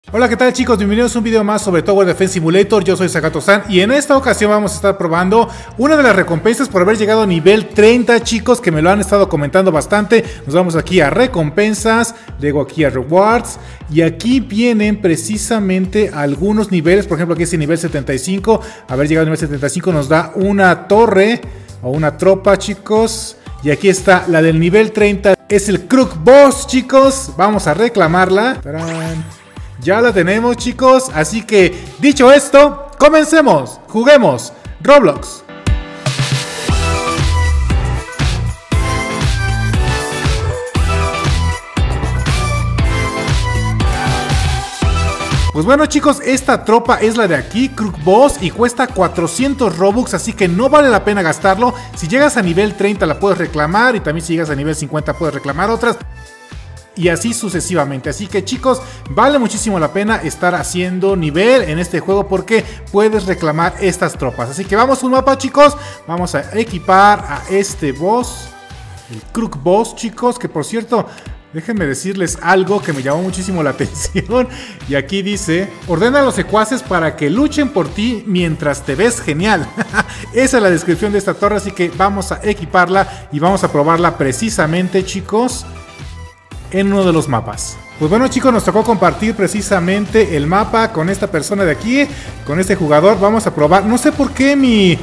Hola, ¿qué tal chicos? Bienvenidos a un video más sobre Tower Defense Simulator. Yo soy Sagato-san y en esta ocasión vamos a estar probando una de las recompensas por haber llegado a nivel 30, chicos, que me lo han estado comentando bastante. Nos vamos aquí a recompensas, luego aquí a rewards y aquí vienen precisamente algunos niveles. Por ejemplo, aquí es el nivel 75. Haber llegado al nivel 75 nos da una torre o una tropa, chicos. Y aquí está la del nivel 30. Es el Crook Boss, chicos. Vamos a reclamarla. ¡Tarán! Ya la tenemos, chicos, así que dicho esto, comencemos, juguemos Roblox. Pues bueno, chicos, esta tropa es la de aquí, Crook Boss, y cuesta 400 Robux, así que no vale la pena gastarlo. Si llegas a nivel 30 la puedes reclamar, y también si llegas a nivel 50 puedes reclamar otras. Y así sucesivamente, así que chicos, vale muchísimo la pena estar haciendo nivel en este juego porque puedes reclamar estas tropas. Así que vamos a un mapa, chicos, vamos a equipar a este boss, el Crook Boss, chicos, que por cierto, déjenme decirles algo que me llamó muchísimo la atención. Y aquí dice, ordena a los secuaces para que luchen por ti mientras te ves genial. Esa es la descripción de esta torre, así que vamos a equiparla y vamos a probarla precisamente, chicos, en uno de los mapas. Pues bueno, chicos, nos tocó compartir precisamente el mapa con esta persona de aquí, con este jugador. Vamos a probar, no sé por qué mi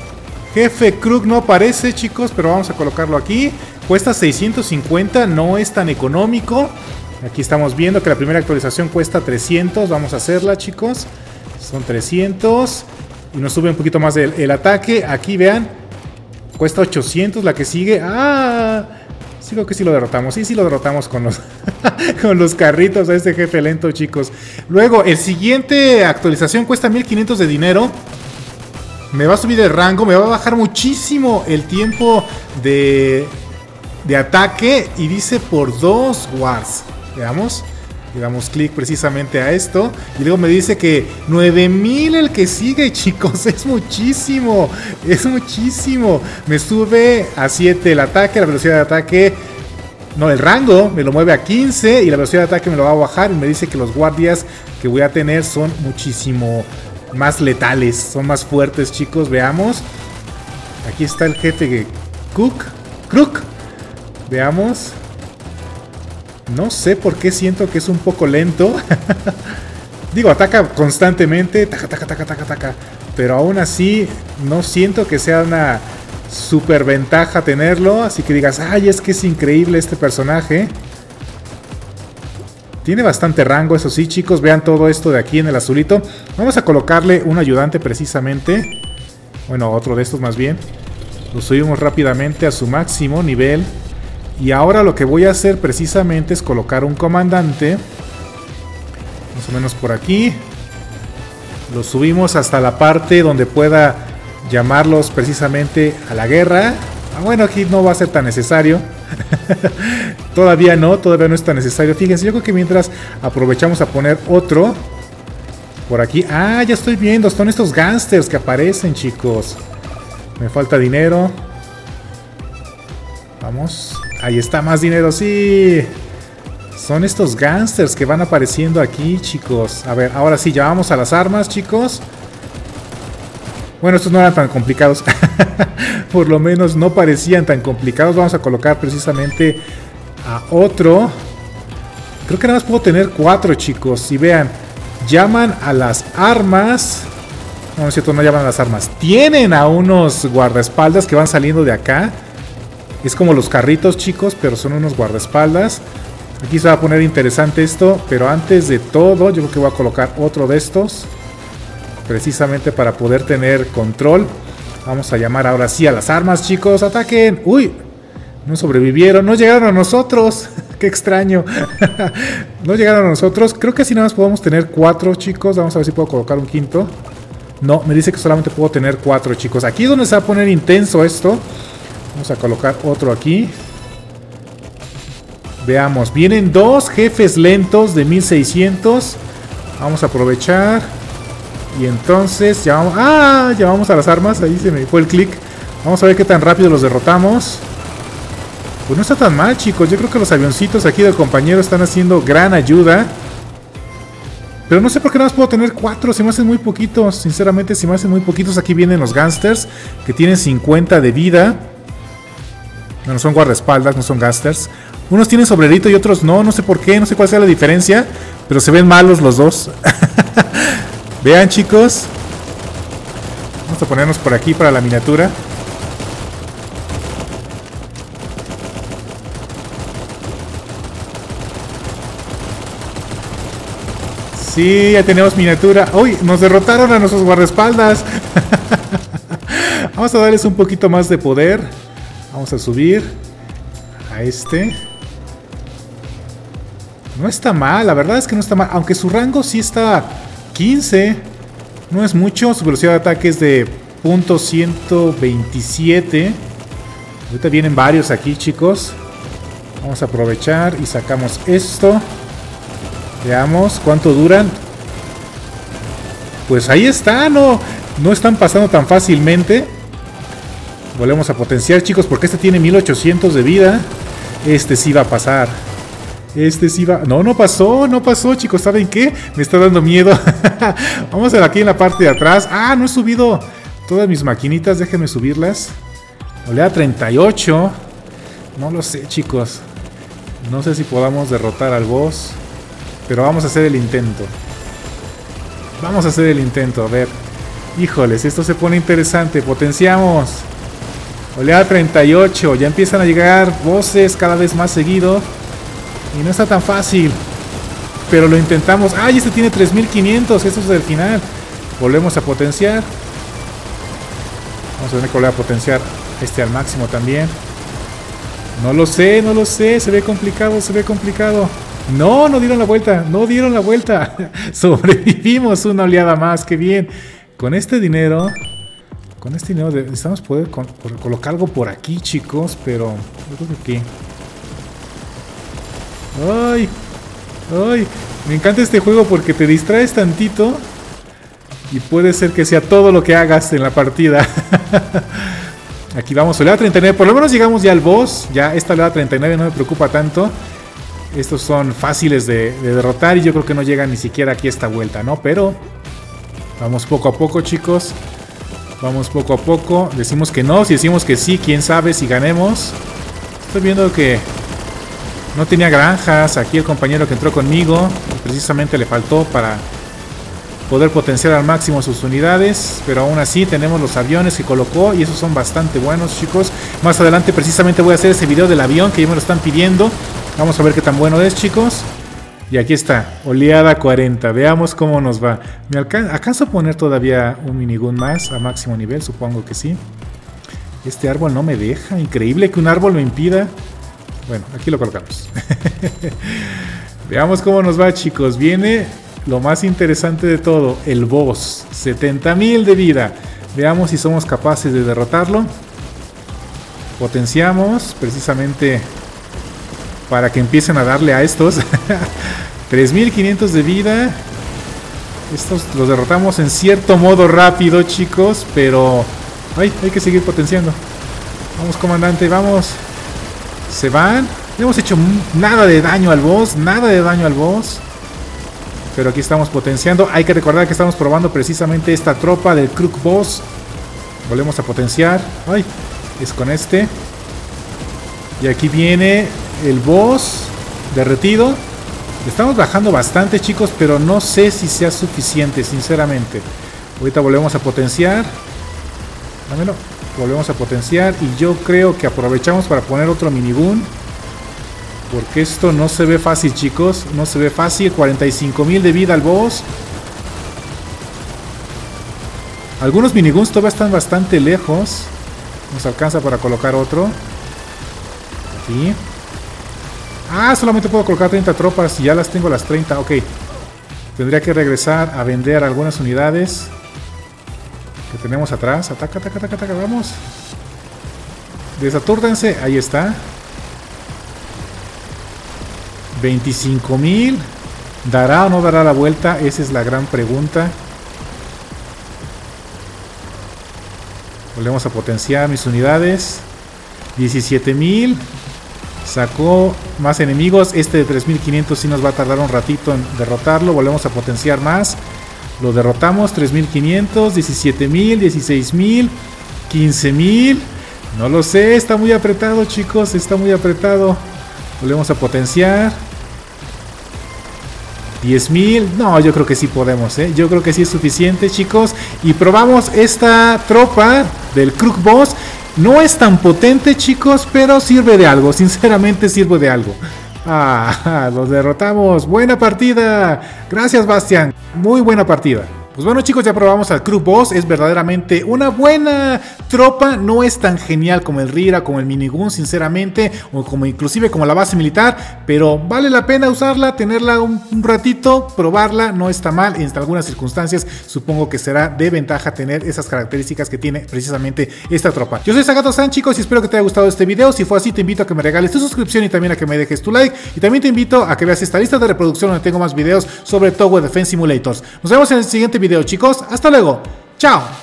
jefe Crook no aparece, chicos, pero vamos a colocarlo aquí. Cuesta 650, no es tan económico. Aquí estamos viendo que la primera actualización cuesta 300. Vamos a hacerla, chicos. Son 300 y nos sube un poquito más el ataque. Aquí vean, cuesta 800 la que sigue. Sí, creo que sí lo derrotamos. Sí lo derrotamos con los, con los carritos a este jefe lento, chicos. Luego, el siguiente actualización cuesta 1500 de dinero. Me va a subir el rango, me va a bajar muchísimo el tiempo de ataque. Y dice por 2 wars. Veamos. Le damos clic precisamente a esto. Y luego me dice que 9000 el que sigue, chicos. Es muchísimo. Es muchísimo. Me sube a 7 el ataque, la velocidad de ataque. No, el rango me lo mueve a 15. Y la velocidad de ataque me lo va a bajar. Y me dice que los guardias que voy a tener son muchísimo más letales. Son más fuertes, chicos. Veamos. Aquí está el jefe Crook. Veamos. No sé por qué siento que es un poco lento. Digo, ataca constantemente. Taca. Pero aún así, no siento que sea una super ventaja tenerlo. Así que digas, ay, es que es increíble este personaje. Tiene bastante rango, eso sí, chicos. Vean todo esto de aquí en el azulito. Vamos a colocarle un ayudante precisamente. Bueno, otro de estos más bien. Lo subimos rápidamente a su máximo nivel. Y ahora lo que voy a hacer precisamente es colocar un comandante. Más o menos por aquí. Lo subimos hasta la parte donde pueda llamarlos precisamente a la guerra. Bueno, aquí no va a ser tan necesario. Todavía no es tan necesario. Fíjense, yo creo que mientras aprovechamos a poner otro por aquí. Ya estoy viendo, son estos gángsters que aparecen, chicos. Me falta dinero. Vamos. Ahí está, más dinero, sí. Son estos gángsters que van apareciendo aquí, chicos. A ver, ahora sí, ya vamos a las armas, chicos. Bueno, estos no eran tan complicados. Por lo menos no parecían tan complicados. Vamos a colocar precisamente a otro. Creo que nada más puedo tener 4, chicos. Y vean, llaman a las armas. No, es cierto, no llaman a las armas. Tienen a unos guardaespaldas que van saliendo de acá. Es como los carritos, chicos, pero son unos guardaespaldas. Aquí se va a poner interesante esto, pero antes de todo, yo creo que voy a colocar otro de estos. Precisamente para poder tener control. Vamos a llamar ahora sí a las armas, chicos. ¡Ataquen! ¡Uy! No sobrevivieron, no llegaron a nosotros. ¡Qué extraño! No llegaron a nosotros. Creo que así nada más podemos tener 4, chicos. Vamos a ver si puedo colocar un quinto. No, me dice que solamente puedo tener 4, chicos. Aquí es donde se va a poner intenso esto. Vamos a colocar otro aquí. Veamos, vienen 2 jefes lentos de 1600. Vamos a aprovechar. Y entonces ya vamos a las armas. Ahí se me fue el clic. Vamos a ver qué tan rápido los derrotamos. Pues no está tan mal, chicos. Yo creo que los avioncitos aquí del compañero están haciendo gran ayuda. Pero no sé por qué nada más puedo tener 4. Se me hacen muy poquitos. Sinceramente, se me hacen muy poquitos. Aquí vienen los gangsters que tienen 50 de vida. Bueno, son guardaespaldas, no son gangsters. Unos tienen sombrerito y otros no. No sé por qué, no sé cuál sea la diferencia. Pero se ven malos los dos. Vean, chicos. Vamos a ponernos por aquí para la miniatura. Sí, ya tenemos miniatura. ¡Uy! Nos derrotaron a nuestros guardaespaldas. Vamos a darles un poquito más de poder. Vamos a subir a este. No está mal, la verdad es que no está mal. Aunque su rango sí está 15. No es mucho. Su velocidad de ataque es de .127. Ahorita vienen varios aquí, chicos. Vamos a aprovechar y sacamos esto. Veamos cuánto duran. Pues ahí está, no están pasando tan fácilmente. Volvemos a potenciar, chicos, porque este tiene 1800 de vida. Este sí va a pasar. Este sí va... No pasó, chicos. ¿Saben qué? Me está dando miedo. Vamos a ver aquí en la parte de atrás. Ah, no he subido todas mis maquinitas. Déjenme subirlas. Oleada 38. No lo sé, chicos. No sé si podamos derrotar al boss. Pero vamos a hacer el intento. Vamos a hacer el intento, a ver. Híjoles, esto se pone interesante. Potenciamos. Oleada 38. Ya empiezan a llegar voces cada vez más seguido. Y no está tan fácil. Pero lo intentamos. ¡Ay! Este tiene 3500. Esto es el final. Volvemos a potenciar. Vamos a tener que volver a potenciar este al máximo también. No lo sé. Se ve complicado, No dieron la vuelta. Sobrevivimos una oleada más. ¡Qué bien! Con este dinero necesitamos poder colocar algo por aquí, chicos. Pero yo creo que aquí. ¡Ay! Me encanta este juego porque te distraes tantito. Y puede ser que sea todo lo que hagas en la partida. Aquí vamos, oleada 39. Por lo menos llegamos ya al boss. Ya esta oleada 39 no me preocupa tanto. Estos son fáciles de derrotar y yo creo que no llegan ni siquiera aquí esta vuelta, ¿no? Pero vamos poco a poco, chicos. Vamos poco a poco. Decimos que no, si decimos que sí, quién sabe si ganemos. Estoy viendo que no tenía granjas. Aquí el compañero que entró conmigo precisamente le faltó para poder potenciar al máximo sus unidades. Pero aún así tenemos los aviones que colocó y esos son bastante buenos, chicos. Más adelante precisamente voy a hacer ese video del avión que ya me lo están pidiendo. Vamos a ver qué tan bueno es, chicos. Y aquí está, oleada 40. Veamos cómo nos va. ¿Me alcanzo a poner todavía un minigun más a máximo nivel? Supongo que sí. Este árbol no me deja. Increíble que un árbol me impida. Bueno, aquí lo colocamos. Veamos cómo nos va, chicos. Viene lo más interesante de todo, el boss. 70,000 de vida. Veamos si somos capaces de derrotarlo. Potenciamos precisamente para que empiecen a darle a estos. 3500 de vida. Estos los derrotamos en cierto modo rápido, chicos. Pero hay que seguir potenciando. Vamos, comandante, vamos. Se van. No hemos hecho nada de daño al boss. Pero aquí estamos potenciando. Hay que recordar que estamos probando precisamente esta tropa del Crook Boss. Volvemos a potenciar. Ay, es con este. Y aquí viene el boss derretido. Estamos bajando bastante, chicos, pero no sé si sea suficiente, sinceramente. Ahorita volvemos a potenciar. Dámelo. Volvemos a potenciar y yo creo que aprovechamos para poner otro minigun. Porque esto no se ve fácil, chicos. No se ve fácil. 45,000 de vida al boss. Algunos miniguns todavía están bastante lejos. Nos alcanza para colocar otro. Aquí. Ah, solamente puedo colocar 30 tropas y ya las tengo las 30. Ok. Tendría que regresar a vender algunas unidades que tenemos atrás. Ataca, vamos. Desatúrdense. Ahí está. 25,000. ¿Dará o no dará la vuelta? Esa es la gran pregunta. Volvemos a potenciar mis unidades. 17,000. Sacó más enemigos. Este de 3500 sí nos va a tardar un ratito en derrotarlo. Volvemos a potenciar más. Lo derrotamos. 3500, 17000, 16000, 15000. No lo sé, está muy apretado, chicos. Está muy apretado. Volvemos a potenciar. 10,000. No, yo creo que sí podemos, ¿eh? Yo creo que sí es suficiente, chicos. Y probamos esta tropa del Krug Boss. No es tan potente, chicos, pero sirve de algo. Sinceramente sirve de algo. Los derrotamos. Buena partida. Gracias, Bastian. Muy buena partida. Pues bueno, chicos, ya probamos al Krug Boss. Es verdaderamente una buena tropa. No es tan genial como el Rira, como el Minigun, sinceramente, o como inclusive como la base militar, pero vale la pena usarla, tenerla un ratito, probarla. No está mal. En algunas circunstancias supongo que será de ventaja tener esas características que tiene precisamente esta tropa. Yo soy Zagato-san, chicos, y espero que te haya gustado este video. Si fue así, te invito a que me regales tu suscripción y también a que me dejes tu like. Y también te invito a que veas esta lista de reproducción donde tengo más videos sobre Tower Defense Simulators. Nos vemos en el siguiente video, chicos. Hasta luego. Chao.